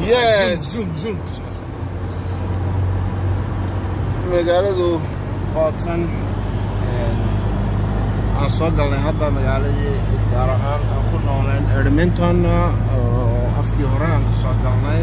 Yes. Zoom. magaaladu qoodsan aan soo galnay hadda magaaladii gaar ahaan aan ku nooleen Edmonton oo afkii hore aan soo galnay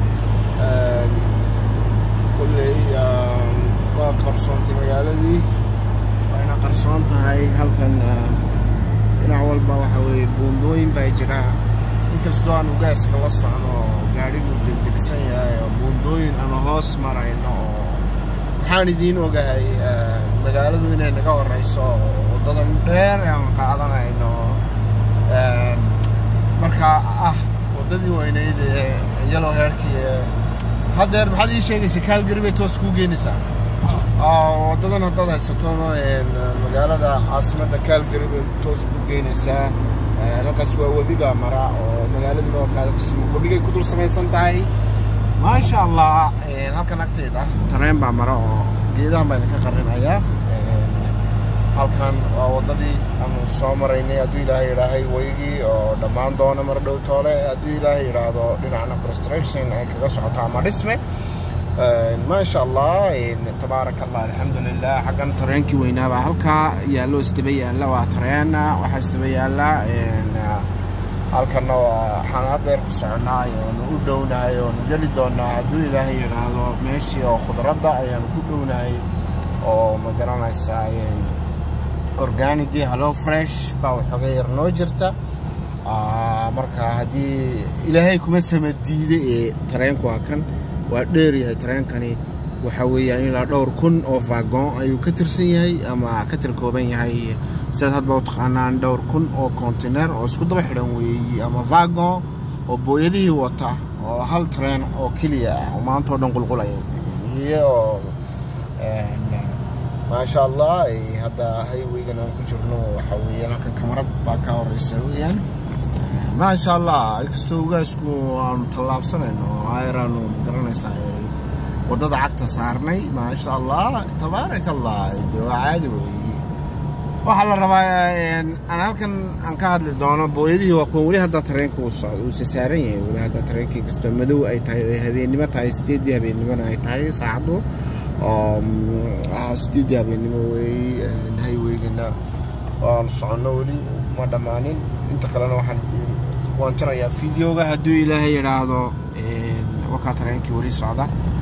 kulley waa qarsoontay magaaladii wayna qarsoon tahay halkan dhinac walba waxa weeye buundooyin baa jira inkastoo aan ugaaska la socno gaadhigu degdegsan yahay oo buundooyin ama hoos marayno waxaan idiin ogahay magaaladu inay naga horeyso wadadan dheer aan qaadanayno marka wadadii weyneyd yellow hairkii haddeer maxaad ii sheegaysaa Calgary bay toos kuu geynaysaa wadadan haddaad haysato magaalada caasimadda Calgary bay toos kuu geynaysaa halkaas waa webiga mara oo magaaladuna webigay ku dul samaysan tahay ما شاء الله halkan agteeda tareen baa mara oo geedahan baan ka qarinayaa halkan waa wadadii aan soo maraynay haduu ilaahay weygii oo dhamaan doona mar dhow toole haduu ilaahay yiraahdo dhinacna construction ay kaga socoto ama dhisme ما شاء الله تبارك الله الحمد لله حقا tareenkii weynaaba halka yaalo istabayaan waa tareena waxa istabayaan halkan waxaan hadda ku soconay oo u dhownahay oo gali doonaa haduu ilaahay yiraahdo meeshii oo khudradda ayaan ku dhownahay oo ma garanaysaa organic hello fresh baa waxa yar noo jirta marka hadii ilaahay kuma samadiiday tareenku kan waa dheer yahay tareenkani waxa weeyaan ilaa dhowr kun oo vagon ayuu ka tirsan yahay ama ka tirkooban yahay سيد هاد بوتخانان دور كون أو كونتينر أو سكوت بحرم وي أما فاغون أو بويدي وطا أو هال ترين أو كليا وما أنتو دون قلقلا هي ما شاء الله هذا هاي ويجنا كجرنو حوي أنا ككاميرا باكاور يسويان ما شاء الله يكستو جاسكو طلاب سنة إنه هايرانو درنا ساي وده عقد صارني ما شاء الله تبارك الله دوا عادي waxa la rabaa aan halkan aan ka hadli doono booyadii waa kuwa wali hadda tareenku uu saaran yahay wali hadda tareenkii kasto madow ay tahay habeenimo tahay 8 habeenimo ay tahay saacadu oo 8 habeenimo way highway-gana aan socono wali ma dhamaanin inta kalena waxaan jarayaa fiidiyoga haduu ilaahay yiraahdo waxa tareenkii wali socda